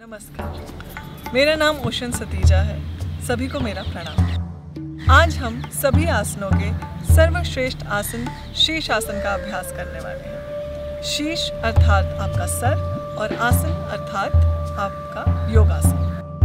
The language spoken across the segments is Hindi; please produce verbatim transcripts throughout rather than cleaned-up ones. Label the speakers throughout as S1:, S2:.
S1: नमस्कार, मेरा नाम ओशन सतीजा है। सभी को मेरा प्रणाम। आज हम सभी आसनों के सर्वश्रेष्ठ आसन शीर्ष आसन का अभ्यास करने वाले हैं। शीर्ष अर्थात आपका सर और आसन अर्थात आपका योगासन।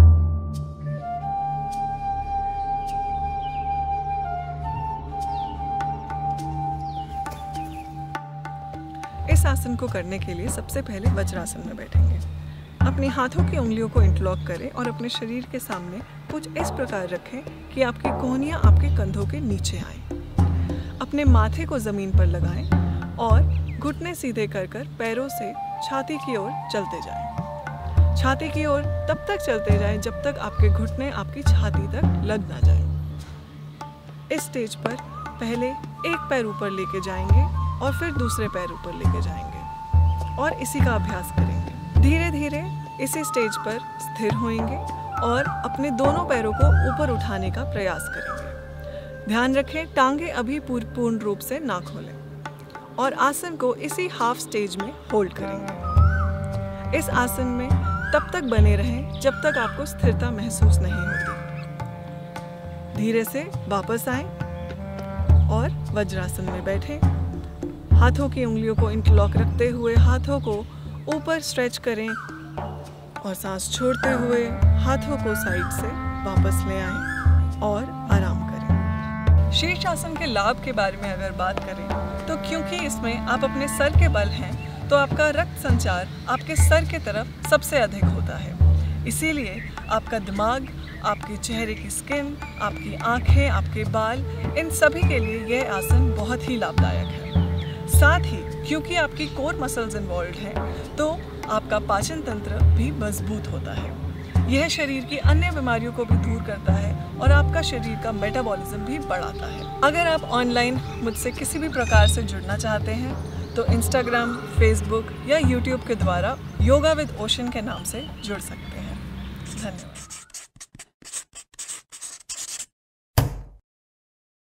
S1: इस आसन को करने के लिए सबसे पहले वज्रासन में बैठेंगे। अपने हाथों की उंगलियों को इंटरलॉक करें और अपने शरीर के सामने कुछ इस प्रकार रखें कि आपकी कोहनियां आपके कंधों के नीचे आएं। अपने माथे को ज़मीन पर लगाएं और घुटने सीधे कर कर पैरों से छाती की ओर चलते जाएं। छाती की ओर तब तक चलते जाएं जब तक आपके घुटने आपकी छाती तक लग ना जाएं। इस स्टेज पर पहले एक पैर ऊपर लेके जाएंगे और फिर दूसरे पैर ऊपर लेके जाएंगे और इसी का अभ्यास करेंगे। धीरे धीरे इसी स्टेज पर स्थिर होएंगे और अपने दोनों पैरों को ऊपर उठाने का प्रयास करेंगे। ध्यान रखें, टांगे अभी पूर्ण रूप से ना खोलें और आसन को इसी हाफ स्टेज में होल्ड करेंगे। इस आसन में तब तक बने रहें जब तक आपको स्थिरता महसूस नहीं होती। धीरे से वापस आएं और वज्रासन में बैठें। हाथों की उंगलियों को इंटरलॉक रखते हुए हाथों को ऊपर स्ट्रेच करें और सांस छोड़ते हुए हाथों को साइड से वापस ले आएं और आराम करें। शीर्षासन के लाभ के बारे में अगर बात करें तो क्योंकि इसमें आप अपने सर के बल हैं तो आपका रक्त संचार आपके सर के तरफ सबसे अधिक होता है। इसीलिए आपका दिमाग, आपके चेहरे की स्किन, आपकी आँखें, आपके बाल, इन सभी के लिए यह आसन बहुत ही लाभदायक है। साथ ही क्योंकि आपकी कोर मसल्स इन्वॉल्व हैं तो आपका पाचन तंत्र भी मजबूत होता है। यह शरीर की अन्य बीमारियों को भी दूर करता है और आपका शरीर का मेटाबॉलिज्म भी बढ़ाता है। अगर आप ऑनलाइन मुझसे किसी भी प्रकार से जुड़ना चाहते हैं तो इंस्टाग्राम, फेसबुक या यूट्यूब के द्वारा योगा विद ओशन के नाम से जुड़ सकते हैं। धन्यवाद।